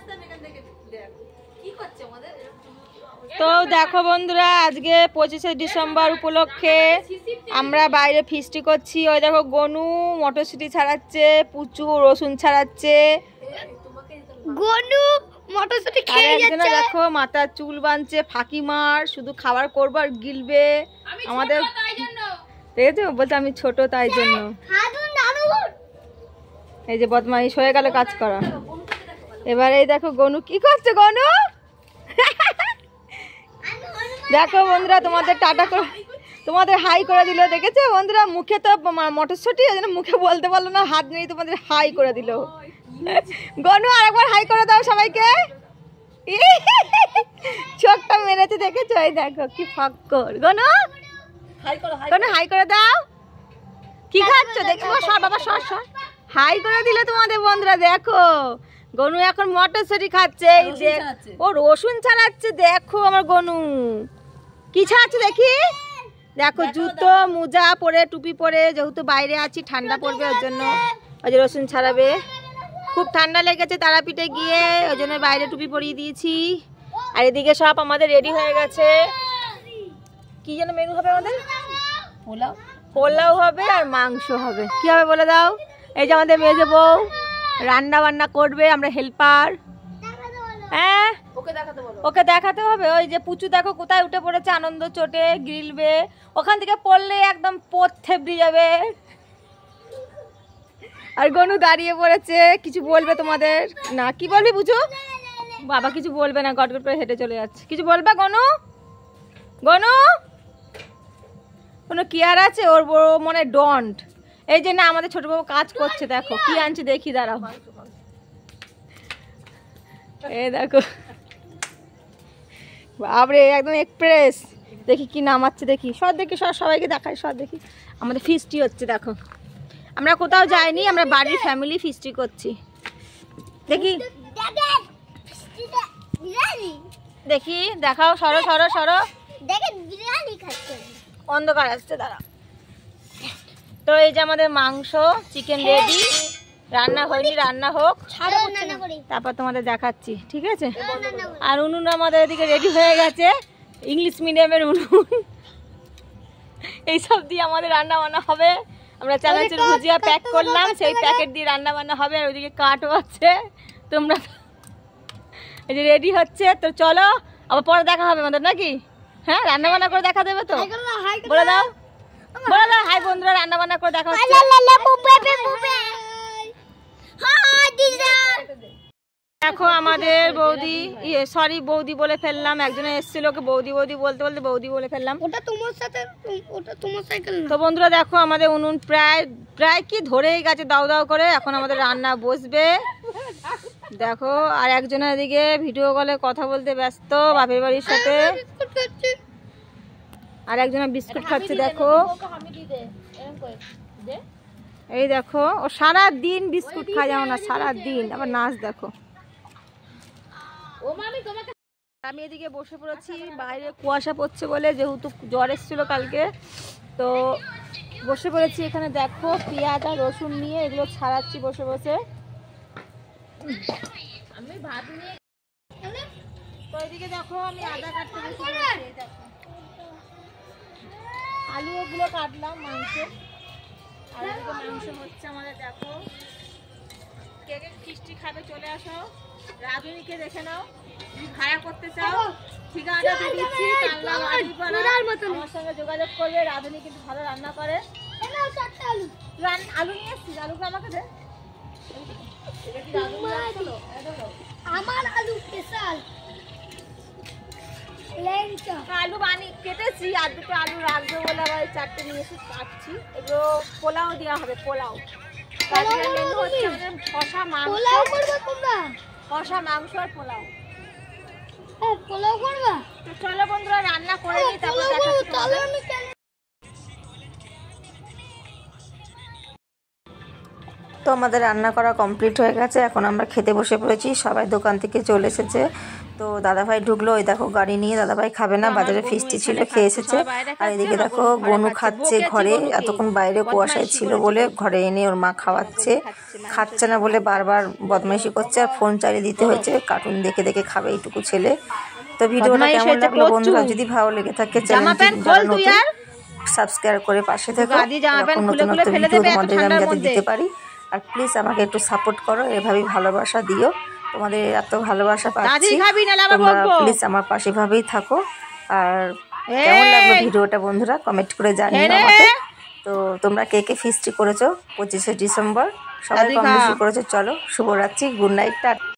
তো দেখো বন্ধুরা, আজকে 25শে ডিসেম্বর উপলক্ষে আমরা বাইরে ফিস্টি করছি। ওই দেখো গনু মটরশুঁটি ছাড়াচ্ছে, পুচু রসুন ছাড়াচ্ছে, গনু মটরশুঁটি খেয়ে যাচ্ছে। দেখো মাথার চুল বাঁধছে, ফাঁকি মার শুধু খাবার করবো আর গিলবে আমাদের। দেখেছো, বলতে আমি ছোট তাই জন্য। এই যে বদমাইশ হয়ে গেল কাজ করা। এবার এই দেখো গনু কি করছে। গনু দেখো বন্ধুরা, তোমাদের টাটা করে তোমাদের হাই করে দিল। দেখেছো বন্ধুরা, মুখে তো মটরশুঁটি, ওই জন্য মুখে বলতে পারলো না, হাত নেই, তোমাদের হাই করে দিল। গনু আরেকবার হাই করে দাও সবাইকে। চোখটা মেরেছে দেখেছো, এই দেখো কি ফাক্কর। গনু গনু হাই করে দাও। কি খাচ্ছ দেখো, সর বাবা সর সর। হাই করে দিল তোমাদের বন্ধুরা। দেখো গনু এখন মটরশুঁটি খাচ্ছে, ও রসুন ছাড়াচ্ছে। দেখো আমার গনু কি ছাড়াচ্ছে দেখি। দেখো জুতো মোজা পরে টুপি পরে, যেহেতু বাইরে আছি ঠান্ডা পড়বে ওর জন্য ওই যে রসুন ছাড়াবে। খুব ঠান্ডা লেগেছে তারাপীঠে গিয়ে, ওই জন্য বাইরে টুপি পরিয়ে দিয়েছি। আর এদিকে সব আমাদের রেডি হয়ে গেছে। কি যেন মেনু হবে আমাদের? পোলাও। পোলাও হবে আর মাংস হবে। কি হবে বলে দাও? এই যে আমাদের মেজে বউ রান্না বান্না করবে, আমরা হেল্পার। হ্যাঁ ওকে দেখাতে হবে। ওই যে পুচু দেখো কোথায় উঠে পড়েছে আনন্দ চোটে, গিলবে। ওখান থেকে পড়লে একদম পথ থেবড়ে যাবে। আর গনু দাঁড়িয়ে পড়েছে, কিছু বলবে তোমাদের না? কি বলবি পুচু? বাবা কিছু বলবে না, গটগট করে হেঁটে চলে যাচ্ছে। কিছু বলবে গনু? গনু কোনো কেয়ার আছে ওর? বড় মনে ডন্ট। এই যে না আমাদের ছোট বাবু কাজ করছে, দেখো কি আনছে দেখি, দাঁড়াও। এই দেখো বাপরে একদম এক্সপ্রেস। দেখি কি নামাচ্ছে দেখি, সব দেখি, সবাইকে দেখাই, সব দেখি। আমাদের ফিস্টি হচ্ছে দেখো, আমরা কোথাও যাইনি, আমরা বাড়ির ফ্যামিলি ফিস্টি করছি। দেখি দেখি দেখাও, সরো সরো সরো, অন্ধকার আসছে দাঁড়া। তো এই যে আমাদের মাংস চিকেন রেডি, রান্না হয়নি, রান্না হোক তারপর তোমাদের দেখাচ্ছি, ঠিক আছে? আর উনুন আমাদের এদিকে রেডি হয়ে গেছে, ইংলিশ মিডিয়ামের উনুন। এইসব দিয়ে আমাদের রান্না বান্না হবে। আমরা চানাচুর ভুজিয়া প্যাক করলাম, সেই প্যাকেট দিয়ে রান্না বান্না হবে। আর ওইদিকে কাঠও আছে, তোমরা এই যে রেডি হচ্ছে। তো চলো আবার পরে দেখা হবে আমাদের, নাকি? হ্যাঁ রান্না বান্না করে দেখা দেবে তো? বলে দাও, বলে দাও হাই বন্ধুরা, রান্না বান্না করে দেখা হচ্ছে। দেখো আমাদের বৌদি, সরি বৌদি বলে ফেললাম, একজনে এসেছিল ওকে বৌদি বৌদি বলতে বলতে বৌদি বলে ফেললাম। ওটা তোমার সাথে, ওটা তোমার সাইকেল। তো বন্ধুরা দেখো আমাদের উনুন প্রায় প্রায় কি ধরেই গেছে দাও দাও করে। এখন আমাদের রান্না বসবে দেখো। আর একজনের এদিকে ভিডিও কলে কথা বলতে ব্যস্ত বাপের বাড়ির সাথে, আর একজনের বিস্কুট খাচ্ছে দেখো। এই দেখো ও সারা দিন বিস্কুট খায়, যেমন না সারা দিন। আবার নাচ দেখো। আমি এদিকে বসে পড়েছি, বাইরে কুয়াশা পড়ছে বলে, যেহেতু জ্বর এসেছিল কালকে, তো বসে পড়েছি এখানে। দেখো পেঁয়াজ আর রসুন নিয়ে এগুলো ছাড়াচ্ছি বসে বসে। আমি ভাত নিয়ে তো এদিকে দেখো আমি আদা কাটতে বসে পড়েছি। আলু ওগুলো কাটলাম, মাংস আর এদিকে মাংস হচ্ছে আমাদের। দেখো কে কে ফিস্টি খাবে চলে আসো। রাধুনিকে দেখে নাও, ভাড়া করতে চাও ঠিকানা দিয়ে দিচ্ছি, আমার সঙ্গে যোগাযোগ করবে। রাধুনি কিন্তু ভালো রান্না করে। আলু নিয়ে এসছিস, আলুটা আমাকে দে। আমার আলু স্পেশাল আলু কেটেছি, আর দুটো আলু রাখবো বলে আবার চারটে নিয়ে এসে কাটছি। এগুলো পোলাও দেওয়া হবে, পোলাও। কষা মাংস, কষা মাংস আর পোলাও। পোলাও করবা? তো চলো বন্ধুরা রান্না করে নিই, তারপর দেখাচ্ছি। তো আমাদের রান্না করা কমপ্লিট হয়ে গেছে, এখন আমরা খেতে বসে পড়েছি। সবাই দোকান থেকে চলে এসেছে, তো দাদাভাই ঢুকলো, ওই দেখো গাড়ি নিয়ে। দাদাভাই খাবে না, বাজারে ফিস্টি ছিল, খেয়ে এসেছে। আর এদিকে দেখো গনু খাচ্ছে ঘরে, এতক্ষণ বাইরে কুয়াশায় ছিল বলে ঘরে এনে ওর মা খাওয়াচ্ছে। খাচ্ছে না বলে বারবার বদমাইশি করছে, আর ফোন চালিয়ে দিতে হয়েছে, কার্টুন দেখে দেখে খাবে এইটুকু ছেলে। তো ভিডিওটা কেমন লাগলো বন্ধুরা, যদি ভালো লেগে থাকে চ্যানেলটি সাবস্ক্রাইব করে পাশে থেকো, নতুন নতুন ভিডিও তোমাদের আমি যাতে দিতে পারি। আর প্লিজ আমাকে একটু সাপোর্ট করো, এভাবেই ভালোবাসা দিও। তোমাদের এত ভালোবাসা পাচ্ছি, তোমরা প্লিজ আমার পাশে ভাবেই থাকো। আর কেমন লাগলো ভিডিওটা বন্ধুরা কমেন্ট করে জানিও আমাকে। তো তোমরা কে কে ফিস্টি করেছো 25শে ডিসেম্বর, সবাই কম বেশি করেছো। চলো শুভরাত্রি, গুড নাইট।